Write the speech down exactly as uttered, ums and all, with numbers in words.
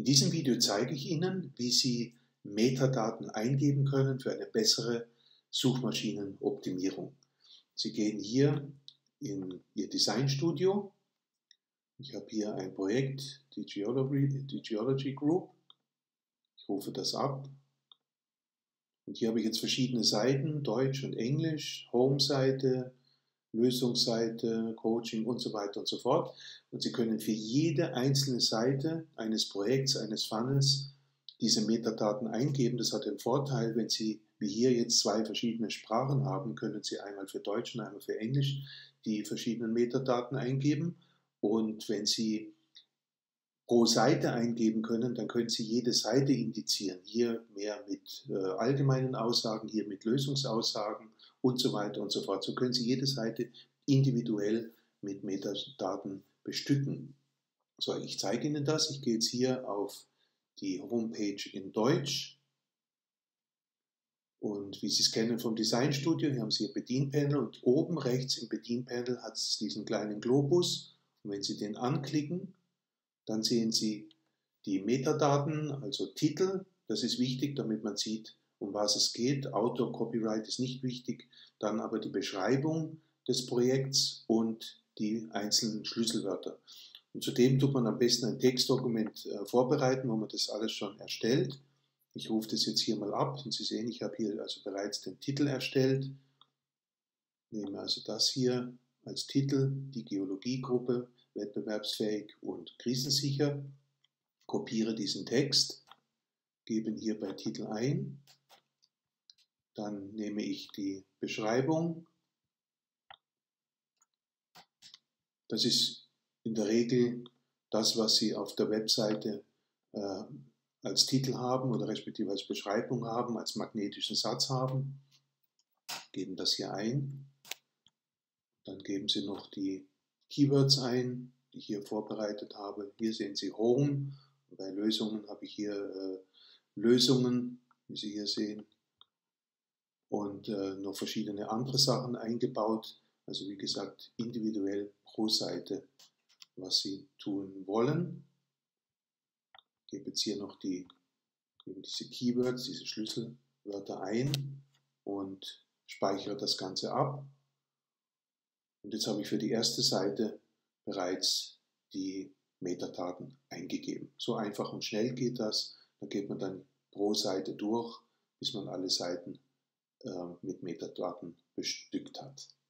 diesem Video zeige ich Ihnen, wie Sie Metadaten eingeben können für eine bessere Suchmaschinenoptimierung. Sie gehen hier in Ihr Designstudio. Ich habe hier ein Projekt, die Geology, die Geology Group. Ich rufe das ab. Und hier habe ich jetzt verschiedene Seiten, Deutsch und Englisch, Home-Seite, Lösungsseite, Coaching und so weiter und so fort. Und Sie können für jede einzelne Seite eines Projekts, eines Funnels diese Metadaten eingeben. Das hat den Vorteil, wenn Sie wie hier jetzt zwei verschiedene Sprachen haben, können Sie einmal für Deutsch und einmal für Englisch die verschiedenen Metadaten eingeben. Und wenn Sie pro Seite eingeben können, dann können Sie jede Seite indizieren. Hier mehr mit äh, allgemeinen Aussagen, hier mit Lösungsaussagen und so weiter und so fort. So können Sie jede Seite individuell mit Metadaten bestücken. So, ich zeige Ihnen das. Ich gehe jetzt hier auf die Homepage in Deutsch. Und wie Sie es kennen vom Designstudio, hier haben Sie Ihr Bedienpanel und oben rechts im Bedienpanel hat es diesen kleinen Globus. Und wenn Sie den anklicken, dann sehen Sie die Metadaten, also Titel. Das ist wichtig, damit man sieht, um was es geht. Autor, Copyright ist nicht wichtig. Dann aber die Beschreibung des Projekts und die einzelnen Schlüsselwörter. Und zudem tut man am besten ein Textdokument äh, vorbereiten, wo man das alles schon erstellt. Ich rufe das jetzt hier mal ab und Sie sehen, ich habe hier also bereits den Titel erstellt. Nehme also das hier als Titel, die Geologiegruppe, wettbewerbsfähig und krisensicher. Kopiere diesen Text, gebe ihn hier bei Titel ein. Dann nehme ich die Beschreibung. Das ist in der Regel das, was Sie auf der Webseite äh, als Titel haben oder respektive als Beschreibung haben, als magnetischen Satz haben. Geben das hier ein. Dann geben Sie noch die Keywords ein, die ich hier vorbereitet habe. Hier sehen Sie Home. Bei Lösungen habe ich hier äh, Lösungen, wie Sie hier sehen. Und äh, noch verschiedene andere Sachen eingebaut. Also wie gesagt, individuell pro Seite, was Sie tun wollen. Ich gebe jetzt hier noch die, eben diese Keywords, diese Schlüsselwörter ein und speichere das Ganze ab. Und jetzt habe ich für die erste Seite bereits die Metadaten eingegeben. So einfach und schnell geht das. Da geht man dann pro Seite durch, bis man alle Seiten äh, mit Metadaten bestückt hat.